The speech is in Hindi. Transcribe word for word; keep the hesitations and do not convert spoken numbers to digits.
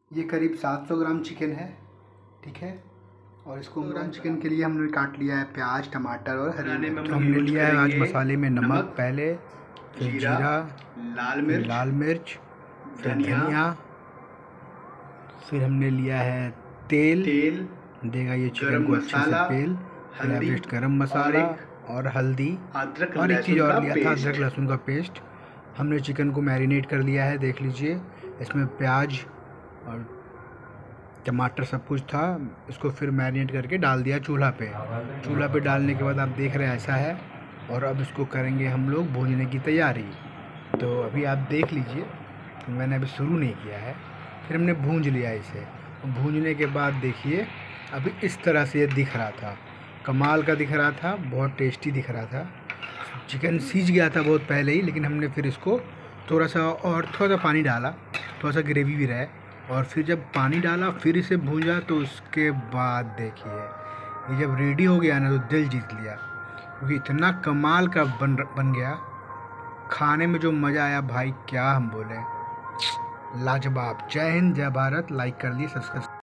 ये करीब सात सौ ग्राम चिकन है, ठीक है। और इसको ग्राम चिकन के लिए हमने काट लिया है प्याज, टमाटर और हरी मिर्च। तो हमने लिया है आज मसाले में नमक पहले, फिर जीरा, लाल मिर्च लाल मिर्च फिर धनिया, फिर हमने लिया है तेल तेल देगा ये चिकन को अच्छे से पेल, फिर पेस्ट गरम मसाला और हल्दी, और एक चीज़ और लिया था अदरक लहसुन का पेस्ट। हमने चिकन को मैरिनेट कर लिया है, देख लीजिए इसमें प्याज और टमाटर सब कुछ था। इसको फिर मैरिनेट करके डाल दिया चूल्हा पे। चूल्हा पे डालने के बाद आप देख रहे हैं ऐसा है, और अब इसको करेंगे हम लोग भूनने की तैयारी। तो अभी आप देख लीजिए, तो मैंने अभी शुरू नहीं किया है, फिर हमने भूंज लिया इसे। भूंजने के बाद देखिए अभी इस तरह से ये दिख रहा था, कमाल का दिख रहा था, बहुत टेस्टी दिख रहा था। चिकन सीज गया था बहुत पहले ही, लेकिन हमने फिर इसको थोड़ा सा और थोड़ा सा पानी डाला, थोड़ा सा ग्रेवी भी रहे, और फिर जब पानी डाला फिर इसे भूंजा, तो उसके बाद देखिए ये जब रेडी हो गया ना तो दिल जीत लिया, क्योंकि इतना कमाल का बन बन गया। खाने में जो मज़ा आया भाई क्या हम बोले, लाजवाब। जय हिंद, जय भारत। लाइक कर लिए, सब्सक्राइब